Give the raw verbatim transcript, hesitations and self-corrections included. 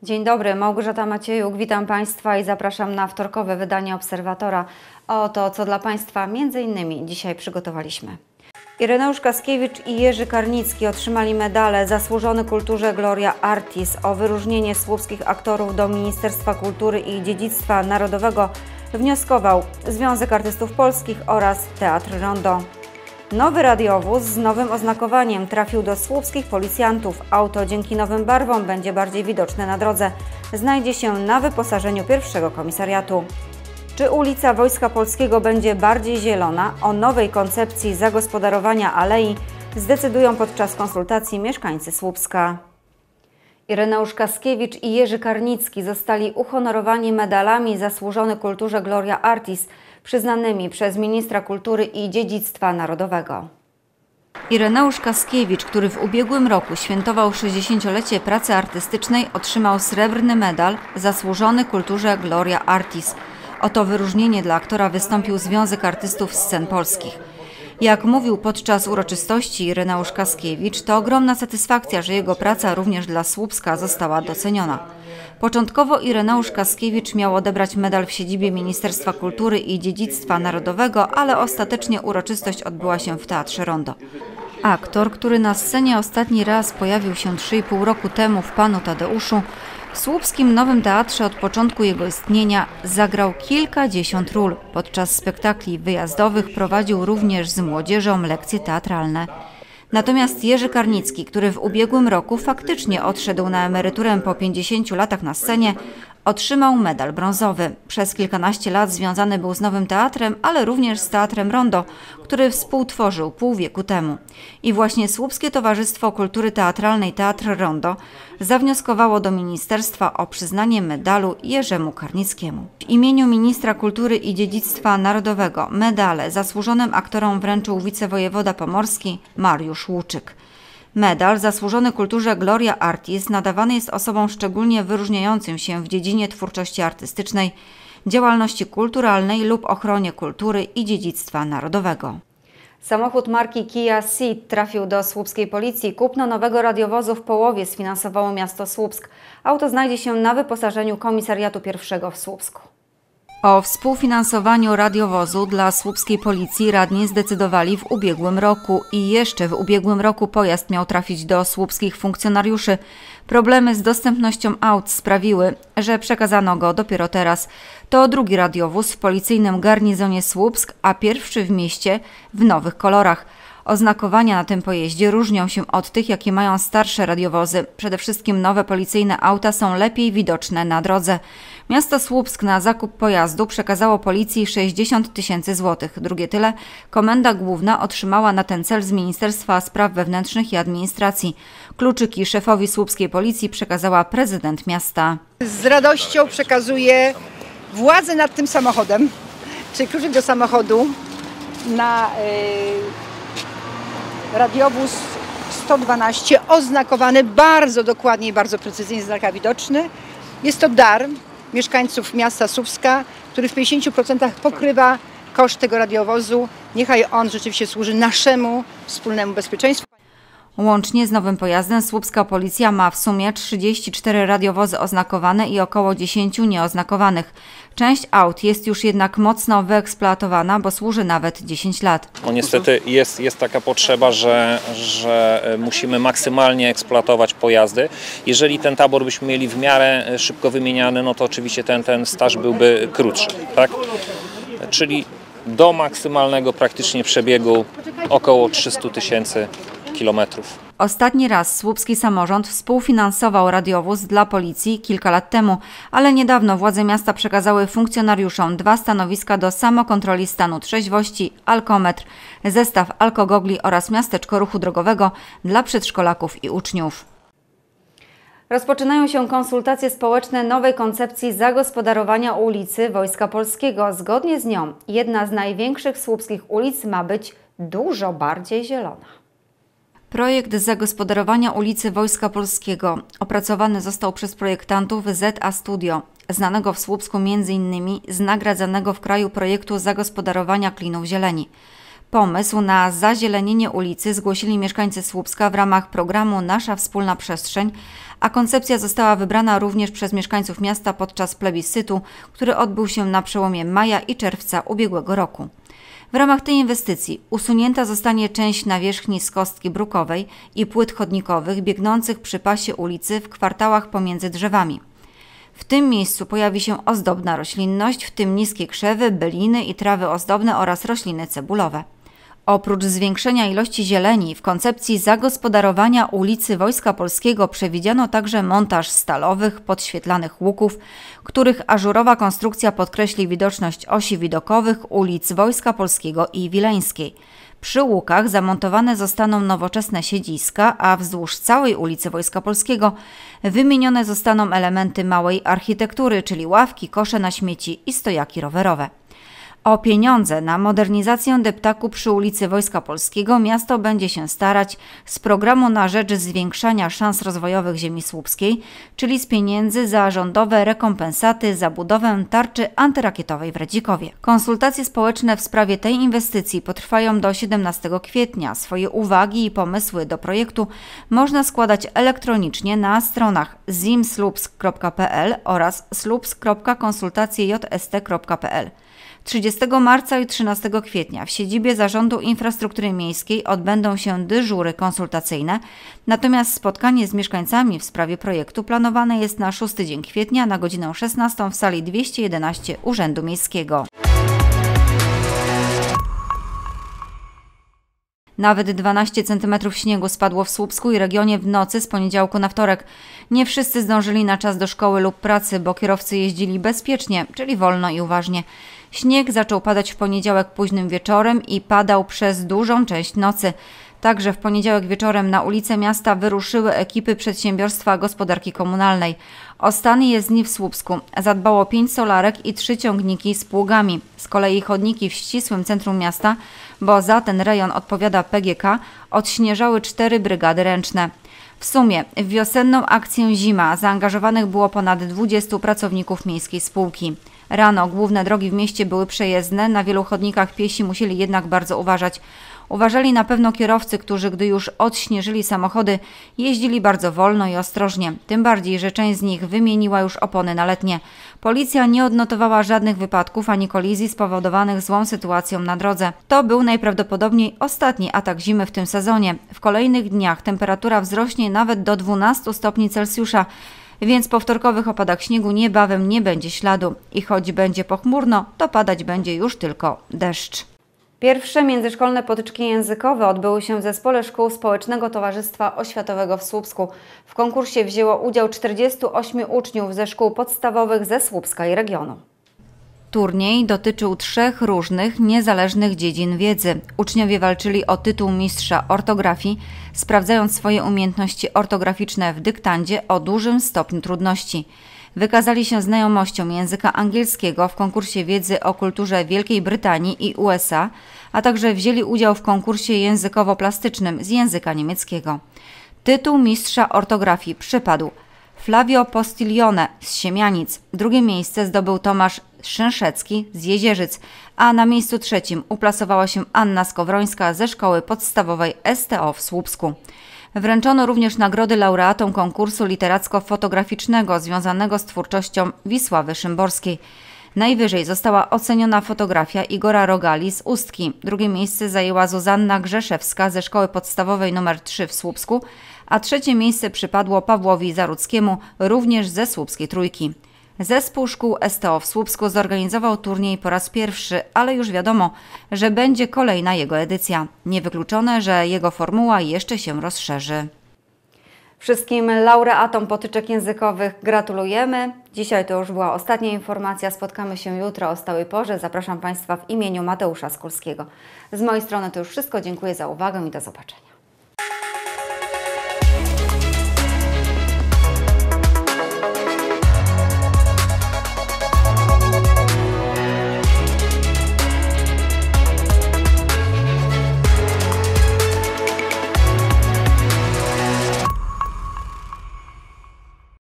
Dzień dobry, Małgorzata Maciejuk, witam Państwa i zapraszam na wtorkowe wydanie Obserwatora. Oto, co dla Państwa między innymi dzisiaj przygotowaliśmy. Ireneusz Kaskiewicz i Jerzy Karnicki otrzymali medale Zasłużony Kulturze Gloria Artis. O wyróżnienie słupskich aktorów do Ministerstwa Kultury i Dziedzictwa Narodowego wnioskował Związek Artystów Polskich oraz Teatr Rondo. Nowy radiowóz z nowym oznakowaniem trafił do słupskich policjantów. Auto dzięki nowym barwom będzie bardziej widoczne na drodze. Znajdzie się na wyposażeniu pierwszego komisariatu. Czy ulica Wojska Polskiego będzie bardziej zielona? O nowej koncepcji zagospodarowania alei zdecydują podczas konsultacji mieszkańcy Słupska. Ireneusz Kaskiewicz i Jerzy Karnicki zostali uhonorowani medalami Zasłużony Kulturze Gloria Artis, przyznanymi przez ministra kultury i dziedzictwa narodowego. Ireneusz Kaskiewicz, który w ubiegłym roku świętował sześćdziesięciolecie pracy artystycznej, otrzymał srebrny medal Zasłużony Kulturze Gloria Artis. O to wyróżnienie dla aktora wystąpił Związek Artystów Scen Polskich. Jak mówił podczas uroczystości Ireneusz Kaskiewicz, to ogromna satysfakcja, że jego praca również dla Słupska została doceniona. Początkowo Ireneusz Kaskiewicz miał odebrać medal w siedzibie Ministerstwa Kultury i Dziedzictwa Narodowego, ale ostatecznie uroczystość odbyła się w Teatrze Rondo. Aktor, który na scenie ostatni raz pojawił się trzy i pół roku temu w Panu Tadeuszu, w słupskim Nowym Teatrze od początku jego istnienia zagrał kilkadziesiąt ról. Podczas spektakli wyjazdowych prowadził również z młodzieżą lekcje teatralne. Natomiast Jerzy Karnicki, który w ubiegłym roku faktycznie odszedł na emeryturę po pięćdziesięciu latach na scenie, otrzymał medal brązowy. Przez kilkanaście lat związany był z Nowym Teatrem, ale również z Teatrem Rondo, który współtworzył pół wieku temu. I właśnie Słupskie Towarzystwo Kultury Teatralnej Teatr Rondo zawnioskowało do ministerstwa o przyznanie medalu Jerzemu Karnickiemu. W imieniu ministra kultury i dziedzictwa narodowego medale zasłużonym aktorom wręczył wicewojewoda pomorski Mariusz Łuczyk. Medal Zasłużony Kulturze Gloria Artis nadawany jest osobom szczególnie wyróżniającym się w dziedzinie twórczości artystycznej, działalności kulturalnej lub ochronie kultury i dziedzictwa narodowego. Samochód marki Kia Ceed trafił do słupskiej policji. Kupno nowego radiowozu w połowie sfinansowało miasto Słupsk. Auto znajdzie się na wyposażeniu Komisariatu Pierwszego w Słupsku. O współfinansowaniu radiowozu dla słupskiej policji radni zdecydowali w ubiegłym roku i jeszcze w ubiegłym roku pojazd miał trafić do słupskich funkcjonariuszy. Problemy z dostępnością aut sprawiły, że przekazano go dopiero teraz. To drugi radiowóz w policyjnym garnizonie Słupsk, a pierwszy w mieście w nowych kolorach. Oznakowania na tym pojeździe różnią się od tych, jakie mają starsze radiowozy. Przede wszystkim nowe policyjne auta są lepiej widoczne na drodze. Miasto Słupsk na zakup pojazdu przekazało policji sześćdziesiąt tysięcy złotych. Drugie tyle Komenda Główna otrzymała na ten cel z Ministerstwa Spraw Wewnętrznych i Administracji. Kluczyki szefowi słupskiej policji przekazała prezydent miasta. Z radością przekazuję władzę nad tym samochodem, czyli kluczyk do samochodu na yy, radiowóz sto dwanaście, oznakowany bardzo dokładnie i bardzo precyzyjnie, znaka widoczny. Jest to dar mieszkańców miasta Słupska, który w pięćdziesięciu procentach pokrywa koszt tego radiowozu. Niechaj on rzeczywiście służy naszemu wspólnemu bezpieczeństwu. Łącznie z nowym pojazdem słupska policja ma w sumie trzydzieści cztery radiowozy oznakowane i około dziesięć nieoznakowanych. Część aut jest już jednak mocno wyeksploatowana, bo służy nawet dziesięć lat. No niestety jest, jest taka potrzeba, że, że musimy maksymalnie eksploatować pojazdy. Jeżeli ten tabor byśmy mieli w miarę szybko wymieniany, no to oczywiście ten, ten staż byłby krótszy, tak? Czyli do maksymalnego praktycznie przebiegu około trzystu tysięcy kilometrów. Ostatni raz słupski samorząd współfinansował radiowóz dla policji kilka lat temu, ale niedawno władze miasta przekazały funkcjonariuszom dwa stanowiska do samokontroli stanu trzeźwości, alkometr, zestaw alkogogli oraz miasteczko ruchu drogowego dla przedszkolaków i uczniów. Rozpoczynają się konsultacje społeczne nowej koncepcji zagospodarowania ulicy Wojska Polskiego. Zgodnie z nią jedna z największych słupskich ulic ma być dużo bardziej zielona. Projekt zagospodarowania ulicy Wojska Polskiego opracowany został przez projektantów Z A Studio, znanego w Słupsku między innymi z nagradzanego w kraju projektu zagospodarowania klinów zieleni. Pomysł na zazielenienie ulicy zgłosili mieszkańcy Słupska w ramach programu Nasza Wspólna Przestrzeń, a koncepcja została wybrana również przez mieszkańców miasta podczas plebiscytu, który odbył się na przełomie maja i czerwca ubiegłego roku. W ramach tej inwestycji usunięta zostanie część nawierzchni z kostki brukowej i płyt chodnikowych biegnących przy pasie ulicy w kwartałach pomiędzy drzewami. W tym miejscu pojawi się ozdobna roślinność, w tym niskie krzewy, byliny i trawy ozdobne oraz rośliny cebulowe. Oprócz zwiększenia ilości zieleni, w koncepcji zagospodarowania ulicy Wojska Polskiego przewidziano także montaż stalowych, podświetlanych łuków, których ażurowa konstrukcja podkreśli widoczność osi widokowych ulic Wojska Polskiego i Wileńskiej. Przy łukach zamontowane zostaną nowoczesne siedziska, a wzdłuż całej ulicy Wojska Polskiego wymienione zostaną elementy małej architektury, czyli ławki, kosze na śmieci i stojaki rowerowe. O pieniądze na modernizację deptaku przy ulicy Wojska Polskiego miasto będzie się starać z programu na rzecz zwiększania szans rozwojowych ziemi słupskiej, czyli z pieniędzy za rządowe rekompensaty za budowę tarczy antyrakietowej w Radzikowie. Konsultacje społeczne w sprawie tej inwestycji potrwają do siedemnastego kwietnia. Swoje uwagi i pomysły do projektu można składać elektronicznie na stronach zimslupsk kropka p l oraz słupsk kropka konsultacje j s t kropka p l. trzydziestego marca i trzynastego kwietnia w siedzibie Zarządu Infrastruktury Miejskiej odbędą się dyżury konsultacyjne, natomiast spotkanie z mieszkańcami w sprawie projektu planowane jest na szósty dzień kwietnia na godzinę szesnastą w sali dwieście jedenaście Urzędu Miejskiego. Nawet dwanaście centymetrów śniegu spadło w Słupsku i regionie w nocy z poniedziałku na wtorek. Nie wszyscy zdążyli na czas do szkoły lub pracy, bo kierowcy jeździli bezpiecznie, czyli wolno i uważnie. Śnieg zaczął padać w poniedziałek późnym wieczorem i padał przez dużą część nocy. Także w poniedziałek wieczorem na ulice miasta wyruszyły ekipy Przedsiębiorstwa Gospodarki Komunalnej. O stan jezdni w Słupsku zadbało pięć solarek i trzy ciągniki z pługami. Z kolei chodniki w ścisłym centrum miasta, bo za ten rejon odpowiada P G K, odśnieżały cztery brygady ręczne. W sumie w wiosenną akcję Zima zaangażowanych było ponad dwudziestu pracowników miejskiej spółki. Rano główne drogi w mieście były przejezdne, na wielu chodnikach piesi musieli jednak bardzo uważać. Uważali na pewno kierowcy, którzy gdy już odśnieżyli samochody, jeździli bardzo wolno i ostrożnie, tym bardziej, że część z nich wymieniła już opony na letnie. Policja nie odnotowała żadnych wypadków ani kolizji spowodowanych złą sytuacją na drodze. To był najprawdopodobniej ostatni atak zimy w tym sezonie. W kolejnych dniach temperatura wzrośnie nawet do dwunastu stopni Celsjusza, więc po wtorkowych opadach śniegu niebawem nie będzie śladu i choć będzie pochmurno, to padać będzie już tylko deszcz. Pierwsze międzyszkolne potyczki językowe odbyły się w Zespole Szkół Społecznego Towarzystwa Oświatowego w Słupsku. W konkursie wzięło udział czterdziestu ośmiu uczniów ze szkół podstawowych ze Słupska i regionu. Turniej dotyczył trzech różnych, niezależnych dziedzin wiedzy. Uczniowie walczyli o tytuł mistrza ortografii, sprawdzając swoje umiejętności ortograficzne w dyktandzie o dużym stopniu trudności. Wykazali się znajomością języka angielskiego w konkursie wiedzy o kulturze Wielkiej Brytanii i U S A, a także wzięli udział w konkursie językowo-plastycznym z języka niemieckiego. Tytuł mistrza ortografii przypadł Flavio Postiglione z Siemianic. Drugie miejsce zdobył Tomasz Szynszecki z Jezierzyc, a na miejscu trzecim uplasowała się Anna Skowrońska ze Szkoły Podstawowej S T O w Słupsku. Wręczono również nagrody laureatom konkursu literacko-fotograficznego związanego z twórczością Wisławy Szymborskiej. Najwyżej została oceniona fotografia Igora Rogali z Ustki. Drugie miejsce zajęła Zuzanna Grzeszewska ze Szkoły Podstawowej nr trzy w Słupsku, a trzecie miejsce przypadło Pawłowi Zarudzkiemu, również ze Słupskiej Trójki. Zespół Szkół S T O w Słupsku zorganizował turniej po raz pierwszy, ale już wiadomo, że będzie kolejna jego edycja. Niewykluczone, że jego formuła jeszcze się rozszerzy. Wszystkim laureatom potyczek językowych gratulujemy. Dzisiaj to już była ostatnia informacja. Spotkamy się jutro o stałej porze. Zapraszam Państwa w imieniu Mateusza Skulskiego. Z mojej strony to już wszystko. Dziękuję za uwagę i do zobaczenia.